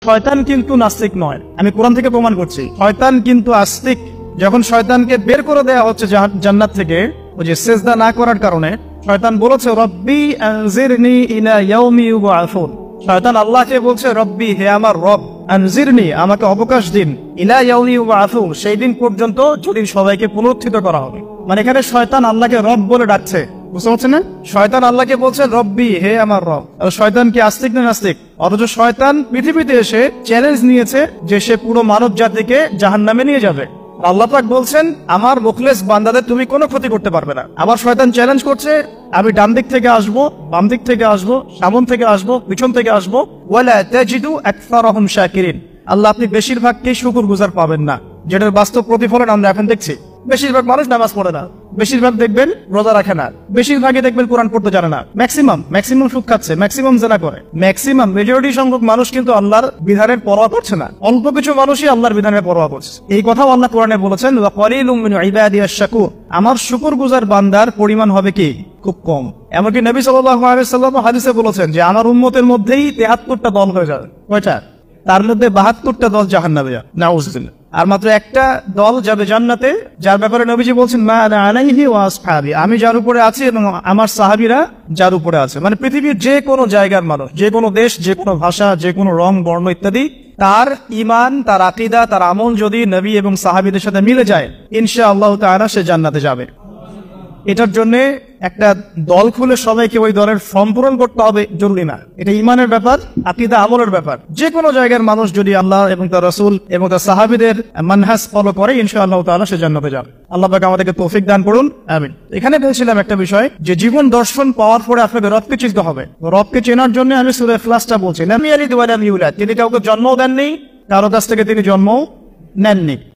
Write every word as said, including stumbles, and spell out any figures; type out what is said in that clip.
শয়তান কিন্তু নাস্তিক নয়, আমি কোরআন থেকে প্রমাণ করছি। শয়তান কিন্তু আস্তিক। যখন শয়তানকে বের করে দেওয়া হচ্ছে জান্নাত থেকে, ওই যে সেজদা না করার কারণে, শয়তান বলেছে রব্বি আনজিরনি ইলা ইয়াউমি ইউবআসুন। শয়তান আল্লাহকে বলছে রব্বি, হে আমার রব, আনজিরনি, আমাকে অবকাশ দিন, ইলা ইয়াউমি ইউবআসুন, সেই দিন পর্যন্ত যদি সবাইকে পুনরুত্থিত করা হবে। মানে এখানে শয়তান আল্লাহকে রব বলে ডাকছে, বুঝতে পারছেন না? শয়তান আল্লাহকে বলছে রব্বি, হে আমার রব। শয়তান কি আস্তিক না নাস্তিক? অথচ শয়তান পৃথিবীতে এসে চ্যালেঞ্জ নিয়েছে যে সে পুরো মানব জাতিকে জাহান্নামে নিয়ে যাবে। আল্লাহ পাক বলছেন আমার মুখলেস বান্দাদের তুমি কোনো ক্ষতি করতে পারবে না। আবার শয়তান চ্যালেঞ্জ করছে আমি ডান দিক থেকে আসবো, বাম দিক থেকে আসবো, সামন থেকে আসবো, পিছন থেকে আসবো, ওয়ালা তাজিদু আকসারাহুম শাকিরিন। আল্লাহ আপনি বেশিরভাগকেই শুকরগুজার পাবেন না, যেটার বাস্তব প্রতিফলন আমরা এখন দেখছি। বেশিরভাগ মানুষ নামাজ পড়ে না, বেশিরভাগ দেখবেন রোজা রাখে না, বেশিরভাগই দেখবেন কোরআন পড়তে জানে না, ম্যাক্সিমাম ম্যাক্সিমাম সুদ খাচ্ছে, ম্যাক্সিমাম জেনা করে, ম্যাক্সিমাম মেজরিটি সংখ্যক মানুষ কিন্তু আল্লাহর বিধানের পরোয়া করছে না। অল্প কিছু মানুষই আল্লাহর বিধানের পরোয়া করছে। এই কথাও আল্লাহ কোরআনে বলেছেন ওয়া ক্বালিলুম মিন ইবাদিয়াশ শাকুর, আমার শুকরগুজার বান্দার পরিমাণ হবে কি খুব কম। এমনকি নবী সাল্লাল্লাহু আলাইহি ওয়াসাল্লাম হাদিসে বলেছেন যে আমার উম্মতের মধ্যেই তেহাত্তরটা দল হয়ে যাবে। কয়টা? তার মধ্যে বাহাত্তরটা দল জাহান্নামে যাবে, নাউযুবিল্লাহ। আর মাত্র একটা দল যাবে জান্নাতে, যার ব্যাপারে নবীজি বলছেন মা আনা আলাইহি ওয়া আসহাবি, আমি যার উপরে আছি এবং আমার সাহাবীরা যার উপরে আছে। মানে পৃথিবীর যে কোনো জায়গার মানুষ, যে কোনো দেশ, যে কোনো ভাষা, যে কোনো রং বর্ণ ইত্যাদি, তার ঈমান, তার আকীদা, তার আমল যদি নবী এবং সাহাবীদের সাথে মিলে যায়, ইনশাআল্লাহ তাআলা সে জান্নাতে যাবে। এটার জন্য একটা দল খুলে সবাইকে ওই দলের ফর্ম পূরণ করতে হবে জরুরি না। এটা ঈমানের ব্যাপার, আকীদা আমলের ব্যাপার। যে কোনো জায়গার মানুষ যদি আল্লাহ এবং তার রাসূল এবং তার সাহাবীদের মানহাজ ফলো করে, ইনশাআল্লাহ তাআলা সে জান্নাতে যাবে। আল্লাহ পাক আমাদেরকে তৌফিক দান করুন, আমিন। এখানে বলছিলাম একটা বিষয়, যে জীবন দর্শন পাওয়ার পরে আপনাকে রবকে চিনতে হবে। রবকে চেনার জন্য আমি সূরা ইখলাসটা বলছি, লাম ইয়ালিদ ওয়া লাম ইউলাদ, তিনি কাউকে জন্মও দেননি, কারো কাছ থেকে তিনি জন্মও নেননি।